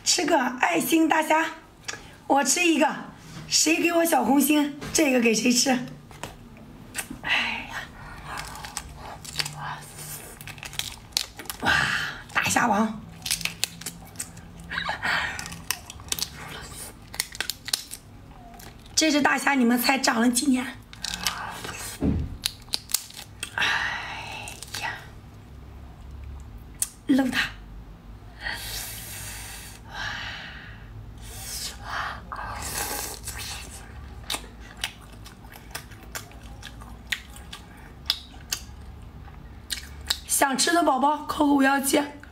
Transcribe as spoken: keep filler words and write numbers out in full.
吃个爱心大虾，我吃一个，谁给我小红心，这个给谁吃。哎呀，哇，大虾王！这只大虾，你们猜长了几年？哎呀，扔它！想吃的宝宝扣个五幺七。